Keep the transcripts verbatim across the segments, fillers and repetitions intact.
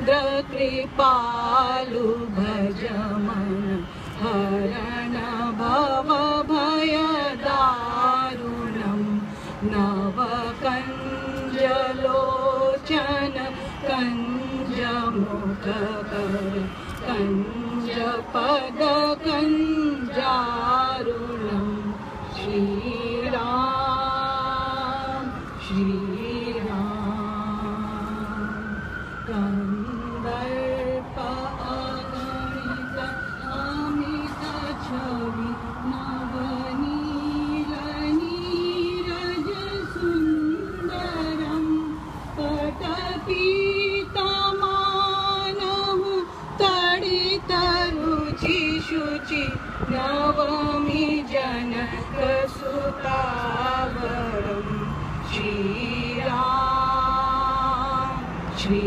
कृपालु भज मन हरण भव भय दारुणं नव कंजलोचन कंज मुख कर कंज पद कंजारुणं श्री राम श्री कंदर्प अगणित अमित छवि नवनील नीरज सुंदरम पटपीतमानहु तडित रुचि शुचि नवमी जनक सुतावरम श्री राम श्री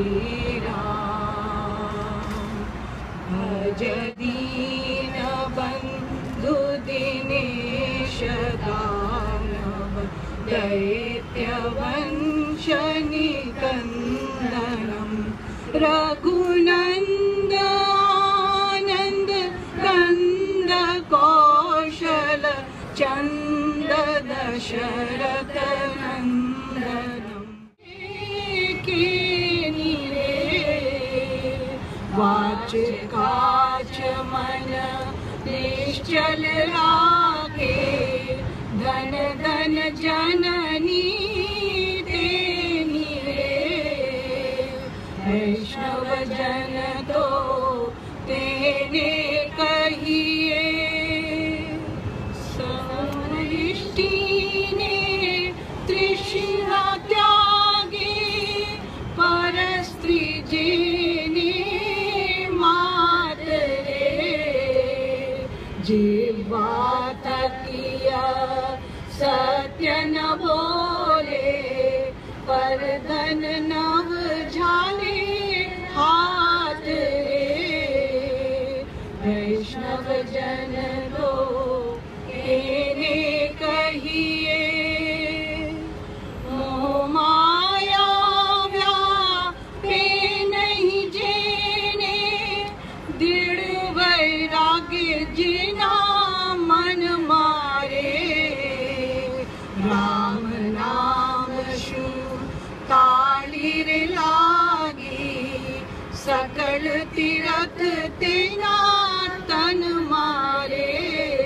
भज दीन बंधु दिनेश दानव दैत्य वंश निकंदनम रघुनंद आनंद कंद कौशल चंद दशरथ नंदनम वाच काच मन निश्चल राखे धन धन जननी तेनी रे वैष्णव जन तो तेने कहिए समृष्टि ने तृष्णा त्यागे पर स्त्री जेने जीवात किया सत्य न बोले पर धन नव झाले हाथ रे वैष्णव जन तो तेने कहिए मोह माया व्यापे नहीं जेने दृढ़ वैराग्य जिना मन मारे राम नाम शु तालीर लागी सकल तीरथ तेना तन मारे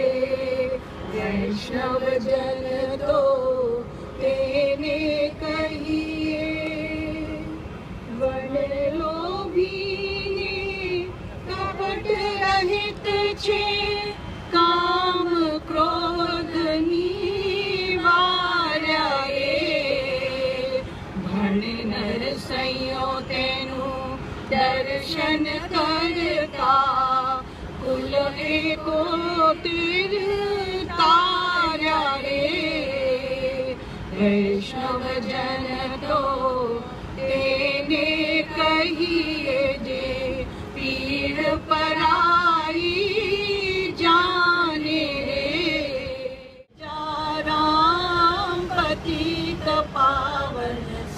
वैष्णव जन तो तेने कहिए वन लोभी कपट रहित छे काम क्रोध निवार्या रे भण नर सैयो तेनु दर्शन करता कुल एको तिर तार्या रे वैष्णव जन तो तेने कहिए जे पीर पराई जाने रे जा राम पतित पावन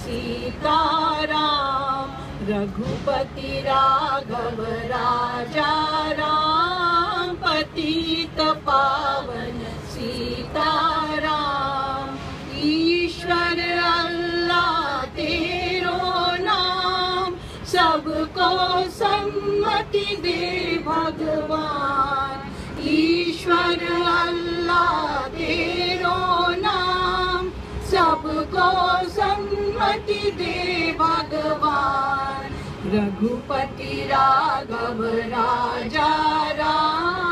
सीताराम रघुपति राघव राजा राम पतित पावन सीताराम ईश्वर अल्लाह तेरो नाम सबको सम्मति दे भगवान ईश्वर अल्लाह तेरो नाम सबको सम्मति दे भगवान रघुपति राघव राजा राम